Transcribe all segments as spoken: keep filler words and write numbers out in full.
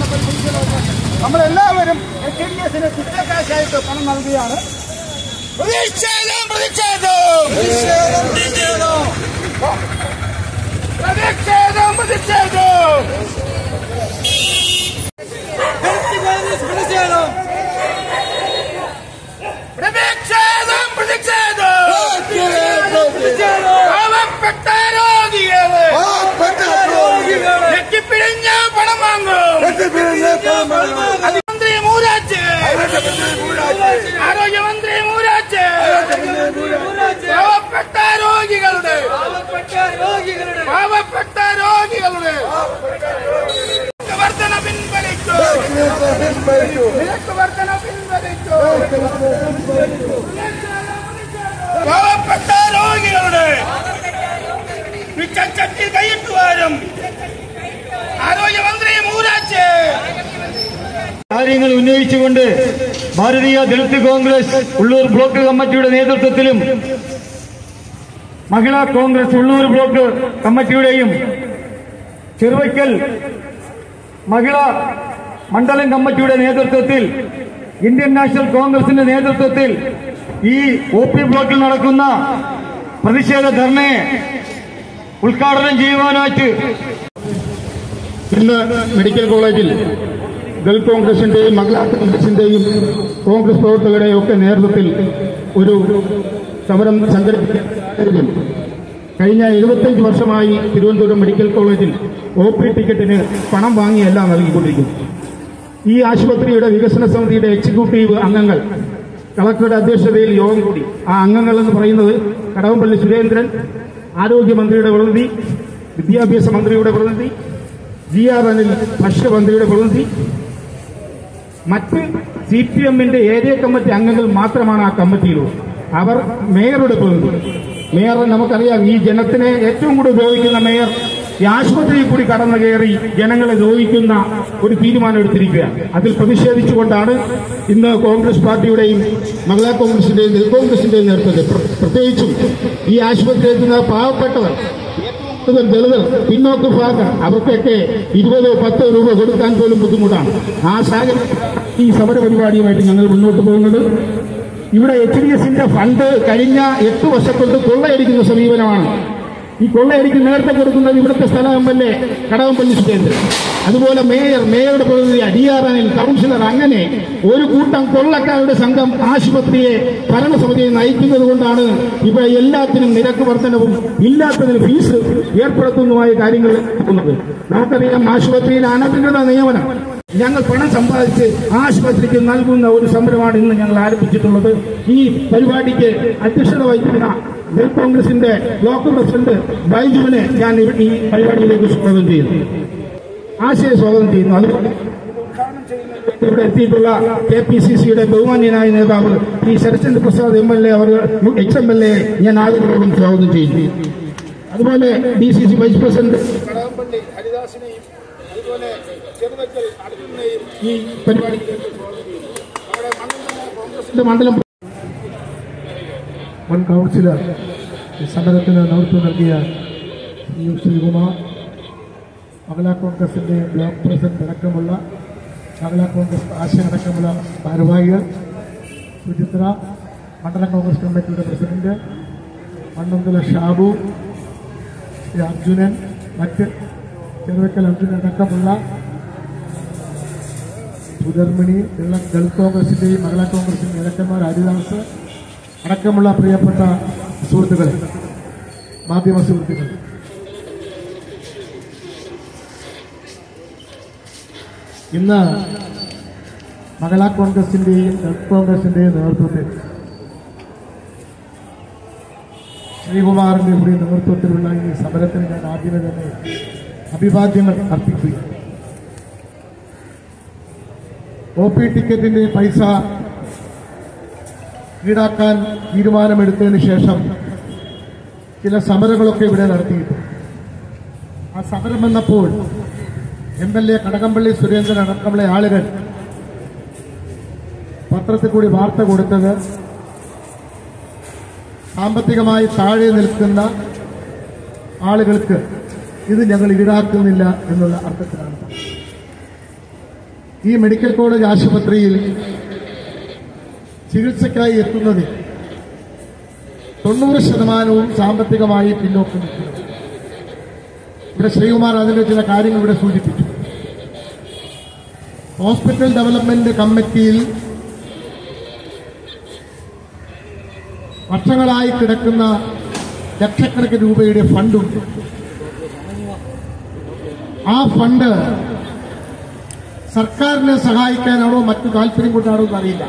നമ്മളെല്ലാവരും H D എസിന് കുറ്റക്കാശായിട്ട് പണം നൽകുകയാണ്. പ്രതിഷേധം പ്രതിഷേധം പ്രതിഷേധം പ്രതിഷേധം പ്രതിഷേധം പ്രതിഷേധം പ്രതിഷേധം പ്രതിഷേധം പാവപ്പെട്ട രോഗികള് ഞെട്ടിപ്പിഴിഞ്ഞ പണം വാങ്ങും. മന്ത്രി മൂരാജ് ആരോഗ്യമന്ത്രി മൂരാജ് പാവപ്പെട്ട രോഗികളുടെ പാവപ്പെട്ട രോഗികളുടെ വർധന പിൻവലിച്ചു. നിരക്ക് വർധന പിൻവലിച്ചു. പാവപ്പെട്ട രോഗികളുടെ പിച്ചച്ചട്ടിൽ കൈയിട്ടുവാരും ആരോഗ്യമന്ത്രി മൂരാജ് കാര്യങ്ങൾ ഉന്നയിച്ചുകൊണ്ട് ഭാരതീയ ദളിത് കോൺഗ്രസ് ഉള്ളൂർ ബ്ലോക്ക് കമ്മിറ്റിയുടെ നേതൃത്വത്തിലും മഹിളാ കോൺഗ്രസ് ഉള്ളൂർ ബ്ലോക്ക് കമ്മിറ്റിയുടെയും ചെറുവയ്ക്കൽ മഹിളാ മണ്ഡലം കമ്മിറ്റിയുടെ നേതൃത്വത്തിൽ ഇന്ത്യൻ നാഷണൽ കോൺഗ്രസിന്റെ നേതൃത്വത്തിൽ ഈ ഒ പി ബ്ലോക്കിൽ നടക്കുന്ന പ്രതിഷേധ ധർണയെ ഉദ്ഘാടനം ചെയ്യുവാനായിട്ട് ഇന്ന് മെഡിക്കൽ കോളേജിൽ ദളിത് കോൺഗ്രസിന്റെയും മഹിളാ കോൺഗ്രസിന്റെയും കോൺഗ്രസ് പ്രവർത്തകരുടെയും ഒക്കെ നേതൃത്വത്തിൽ ഒരു സമരം സംഘടിപ്പിക്കും. കഴിഞ്ഞ എഴുപത്തഞ്ച് വർഷമായി തിരുവനന്തപുരം മെഡിക്കൽ കോളേജിൽ ഒ പി ടിക്കറ്റിന് പണം വാങ്ങിയല്ല നൽകിക്കൊണ്ടിരിക്കുന്നു. ഈ ആശുപത്രിയുടെ വികസന സമിതിയുടെ എക്സിക്യൂട്ടീവ് അംഗങ്ങൾ കളക്ടറുടെ അധ്യക്ഷതയിൽ യോഗം കൂടി. ആ അംഗങ്ങൾ എന്ന് പറയുന്നത് കടകംപള്ളി സുരേന്ദ്രൻ, ആരോഗ്യമന്ത്രിയുടെ പ്രതിനിധി, വിദ്യാഭ്യാസ മന്ത്രിയുടെ പ്രതിനിധി, ജി ആർ അനിൽ ഭക്ഷ്യമന്ത്രിയുടെ പ്രതിനിധി, മറ്റ് സി പി എമ്മിന്റെ ഏരിയ കമ്മിറ്റി അംഗങ്ങൾ മാത്രമാണ് ആ കമ്മിറ്റിയിലുള്ളത്. അവർ മേയറുടെ പ്രതിനിധി. മേയർ നമുക്കറിയാം, ഈ ജനത്തിനെ ഏറ്റവും കൂടുതൽ ഉപയോഗിക്കുന്ന മേയർ ഈ ആശുപത്രിയിൽ കൂടി കടന്നു കയറി ജനങ്ങളെ ദ്രോഹിക്കുന്ന ഒരു തീരുമാനം എടുത്തിരിക്കുകയാണ്. അതിൽ പ്രതിഷേധിച്ചുകൊണ്ടാണ് ഇന്ന് കോൺഗ്രസ് പാർട്ടിയുടെയും മഹിളാ കോൺഗ്രസിന്റെയും ദളിത് കോൺഗ്രസിന്റെയും നേതൃത്വത്തിൽ പ്രത്യേകിച്ചും ഈ ആശുപത്രിയിൽ എത്തുന്ന പാവപ്പെട്ടവർ, ദളിതർ, പിന്നോക്ക വിഭാഗം, അവർക്കൊക്കെ ഇരുപതോ പത്തോ രൂപ കൊടുക്കാൻ പോലും ബുദ്ധിമുട്ടാണ്. ആ സാഹചര്യം ഈ സമരപരിപാടിയുമായിട്ട് ഞങ്ങൾ മുന്നോട്ട് പോകുന്നത്. ഇവിടെ എച്ച് ഡി എസിന്റെ ഫണ്ട് കഴിഞ്ഞ എട്ട് വർഷത്തോട്ട് കൊള്ളയടിക്കുന്ന സമീപനമാണ്. ഈ കൊള്ളയടിക്ക് നേരത്തെ കൊടുക്കുന്നത് ഇവിടുത്തെ സ്ഥലം M L A Kadakampally Surendran, അതുപോലെ മേയർ, മേയറുടെ പ്രതിനിധി, ഡി ആർ അനിൽ, കൌൺസിലർ, അങ്ങനെ ഒരു കൂട്ടം കൊള്ളക്കാരുടെ സംഘം ആശുപത്രിയെ ഭരണസമിതിയെ നയിക്കുന്നത് കൊണ്ടാണ് ഇവിടെ എല്ലാത്തിനും നിരക്ക് വർധനവും ഇല്ലാത്തതിന് ഫീസ് ഏർപ്പെടുത്തുന്നതുമായ കാര്യങ്ങൾ നടക്കുന്നത്. നമുക്കറിയാം, ആശുപത്രിയിൽ അനധികൃത നിയമനം. ഞങ്ങൾ പണം സമ്പാദിച്ച് ആശുപത്രിക്ക് നൽകുന്ന ഒരു സമരമാണ് ഇന്ന് ഞങ്ങൾ ആരംഭിച്ചിട്ടുള്ളത്. ഈ പരിപാടിക്ക് അധ്യക്ഷത വഹിക്കുന്ന ദളിത് കോൺഗ്രസിന്റെ ബ്ലോക്ക് പ്രസിഡന്റ് ബൈജുവിനെ ഞാൻ ഈ പരിപാടിയിലേക്ക് സ്വാഗതം ചെയ്യുന്നു, ആശയ സ്വാഗതം ചെയ്യുന്നു. അതുപോലെ ഇവിടെ എത്തിയിട്ടുള്ള കെ പി സി സിയുടെ ബഹുമാന്യനായ നേതാവ് ഈ Sarathchandra Prasad M L A, അവർ എക്സ് എം എൽ എ ഞാൻ ആദ്യം സ്വാഗതം ചെയ്യുന്നു. അതുപോലെ D C C vice president Kadakampally ഹരിദാസിനെയും അതുപോലെ ചെറുവയ്ക്കൽ അർജുനെയും ഈ പരിപാടിയിലേക്ക് കോൺഗ്രസിന്റെ മണ്ഡലം മുൻ കൌൺസിലർ ഈ സമരത്തിന് നേതൃത്വം നൽകിയ യു ശ്രീകുമാർ, മഹിളാ കോൺഗ്രസിന്റെ ബ്ലോക്ക് പ്രസിഡന്റ് അടക്കമുള്ള മഹിളാ കോൺഗ്രസ് ആശയടക്കമുള്ള ഭാരവാഹികൾ, സുചിത്ര, മണ്ഡലം കോൺഗ്രസ് കമ്മിറ്റിയുടെ പ്രസിഡന്റ് മണ്ണന്തല ഷാബു, ശ്രീ അർജുനൻ, മറ്റ് ചെറുവയ്ക്കൽ അർജുനൻ അടക്കമുള്ള സുധർമിണി, ദളിത് കോൺഗ്രസിന്റെയും മഹിളാ കോൺഗ്രസിന്റെ നേതാക്കന്മാർ, ഹരിദാസ് അടക്കമുള്ള പ്രിയപ്പെട്ട സുഹൃത്തുക്കളെ, മാധ്യമ സുഹൃത്തുക്കൾ, ഇന്ന് മഹിളാ കോൺഗ്രസിന്റെയും ദളിത് കോൺഗ്രസിന്റെയും നേതൃത്വത്തിൽ ശ്രീകുമാറിന്റെ കൂടി നേതൃത്വത്തിലുള്ള ഈ സമരത്തിന് ഞാൻ ആദ്യമേ തന്നെ അഭിവാദ്യങ്ങൾ അർപ്പിക്കുകയും ഒ പി ടിക്കറ്റിന്റെ പൈസ ഈടാക്കാൻ തീരുമാനമെടുത്തതിന് ശേഷം ചില സമരങ്ങളൊക്കെ ഇവിടെ നടത്തിയിട്ടുണ്ട്. ആ സമരം വന്നപ്പോൾ M L A Kadakampally Surendran അടക്കമുള്ള ആളുകൾ പത്രത്തിൽ കൂടി വാർത്ത കൊടുത്തത് സാമ്പത്തികമായി താഴെ നിൽക്കുന്ന ആളുകൾക്ക് ഇത് ഞങ്ങൾ ഈടാക്കുന്നില്ല എന്നുള്ള അർത്ഥത്തിലാണ്. ഈ മെഡിക്കൽ കോളേജ് ആശുപത്രിയിൽ ചികിത്സയ്ക്കായി എത്തുന്നതിൽ തൊണ്ണൂറ് ശതമാനവും സാമ്പത്തികമായി പിന്നോക്കം നിൽക്കുന്നു. ഇവിടെ ശ്രീകുമാർ അതിന്റെ ചില കാര്യങ്ങൾ ഇവിടെ സൂചിപ്പിച്ചു. ഹോസ്പിറ്റൽ ഡെവലപ്മെന്റ് കമ്മിറ്റിയിൽ വർഷങ്ങളായി കിടക്കുന്ന ലക്ഷക്കണക്കിന് രൂപയുടെ ഫണ്ടുണ്ട്. ആ ഫണ്ട് സർക്കാരിനെ സഹായിക്കാനാണോ മറ്റു താല്പര്യം കൊണ്ടാണോ എന്നറിയില്ല.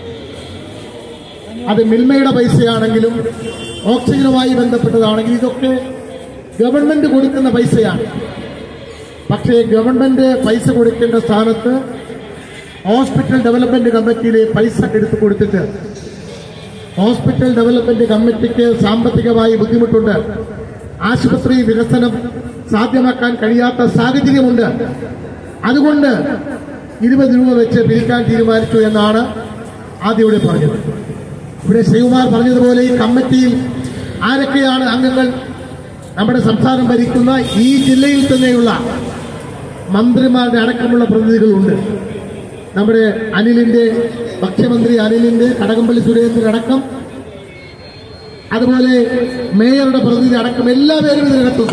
അത് മിൽമയുടെ പൈസയാണെങ്കിലും ഓക്സിജനുമായി ബന്ധപ്പെട്ടതാണെങ്കിലും ഇതൊക്കെ ഗവൺമെന്റ് കൊടുക്കുന്ന പൈസയാണ്. പക്ഷേ ഗവൺമെന്റ് പൈസ കൊടുക്കേണ്ട സ്ഥാനത്ത് ഹോസ്പിറ്റൽ ഡെവലപ്മെന്റ് കമ്മിറ്റിയിലെ പൈസ എടുത്തു കൊടുത്തിട്ട് ഹോസ്പിറ്റൽ ഡെവലപ്മെന്റ് കമ്മിറ്റിക്ക് സാമ്പത്തികമായി ബുദ്ധിമുട്ടുണ്ട്, ആശുപത്രി വികസനം സാധ്യമാക്കാൻ കഴിയാത്ത സാഹചര്യമുണ്ട്, അതുകൊണ്ട് ഇരുപത് രൂപ വെച്ച് പിരിക്കാൻ തീരുമാനിച്ചു എന്നാണ് ആദ്യം ഇവിടെ പറഞ്ഞത്. ഇവിടെ ശ്രീകുമാർ പറഞ്ഞതുപോലെ ഈ കമ്മിറ്റിയിൽ ആരൊക്കെയാണ് അംഗങ്ങൾ? നമ്മുടെ സംസ്ഥാനം ഭരിക്കുന്ന ഈ ജില്ലയിൽ തന്നെയുള്ള മന്ത്രിമാരുടെ അടക്കമുള്ള പ്രതിനിധികളുണ്ട്. നമ്മുടെ അനിലിന്റെ ഭക്ഷ്യമന്ത്രി അനിലിന്റെ കടകംപള്ളി സുരേന്ദ്രൻ അടക്കം, അതുപോലെ മേയറുടെ പ്രതിനിധി അടക്കം എല്ലാവരും ഇതിനകത്തുണ്ട്.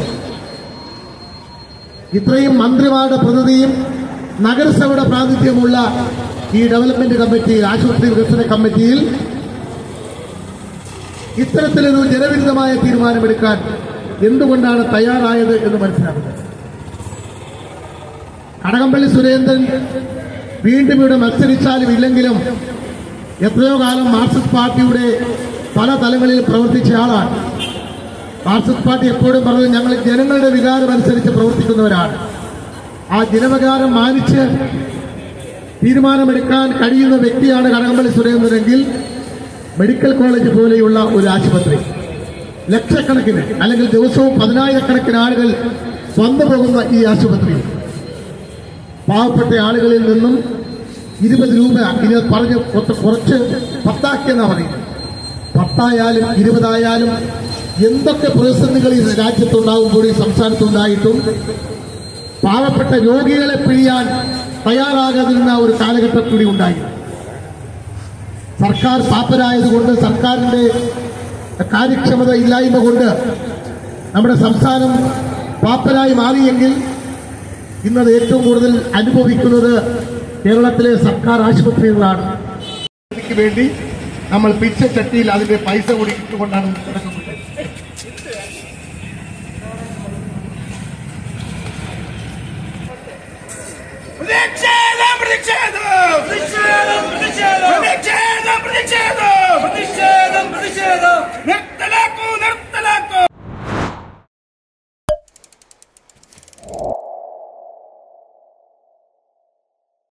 ഇത്രയും മന്ത്രിമാരുടെ പ്രതിനിധിയും നഗരസഭയുടെ പ്രാതിനിധ്യമുള്ള ഈ ഡെവലപ്മെന്റ് കമ്മിറ്റി, ആശുപത്രി വികസന കമ്മിറ്റിയിൽ ഇത്തരത്തിലൊരു ജനവിരുദ്ധമായ തീരുമാനമെടുക്കാൻ എന്തുകൊണ്ടാണ് തയ്യാറായത് എന്ന് മനസ്സിലാക്കുന്നത്. കടകംപള്ളി സുരേന്ദ്രൻ വീണ്ടും ഇവിടെ മത്സരിച്ചാലും ഇല്ലെങ്കിലും എത്രയോ കാലം മാർക്സിസ്റ്റ് പാർട്ടിയുടെ പല തലങ്ങളിൽ പ്രവർത്തിച്ച ആളാണ്. മാർക്സിസ്റ്റ് പാർട്ടി എപ്പോഴും പറഞ്ഞത് ഞങ്ങൾ ജനങ്ങളുടെ വികാരം അനുസരിച്ച് പ്രവർത്തിക്കുന്നവരാണ്. ആ ജനവികാരം മാനിച്ച് തീരുമാനമെടുക്കാൻ കഴിയുന്ന വ്യക്തിയാണ് കടകംപള്ളി സുരേന്ദ്രനെങ്കിൽ മെഡിക്കൽ കോളേജ് പോലെയുള്ള ഒരു ആശുപത്രി ലക്ഷക്കണക്കിന് അല്ലെങ്കിൽ ദിവസവും പതിനായിരക്കണക്കിന് ആളുകൾ വന്നു പോകുന്ന ഈ ആശുപത്രി പാവപ്പെട്ട ആളുകളിൽ നിന്നും ഇരുപത് രൂപ ഇത് പറഞ്ഞ് കുറച്ച് പത്താക്കിയെന്നാണ് പറയുന്നത്. പത്തായാലും ഇരുപതായാലും എന്തൊക്കെ പ്രതിസന്ധികൾ ഈ രാജ്യത്തുണ്ടാകുമ്പോൾ ഈ സംസ്ഥാനത്തുണ്ടായിട്ടും പാവപ്പെട്ട രോഗികളെ പിഴിയാൻ തയ്യാറാകാതിരുന്ന ഒരു കാലഘട്ടം കൂടി ഉണ്ടായി. സർക്കാർ പാപ്പരായതുകൊണ്ട്, സർക്കാരിന്റെ കാര്യക്ഷമത ഇല്ലായ്മ കൊണ്ട് നമ്മുടെ സംസ്ഥാനം പാപ്പരായി മാറിയെങ്കിൽ ഇന്നത് ഏറ്റവും കൂടുതൽ അനുഭവിക്കുന്നത് കേരളത്തിലെ സർക്കാർ ആശുപത്രികളാണ്. ഇതിക്ക് വേണ്ടി നമ്മൾ പിച്ചച്ചട്ടിയിൽ അതിന്റെ പൈസ കൂടി ഇട്ടുകൊണ്ടാണ് നടക്കുന്നത്. പ്രതിഷേധം പ്രതിഷേധം പ്രതിഷേധം പ്രതിഷേധം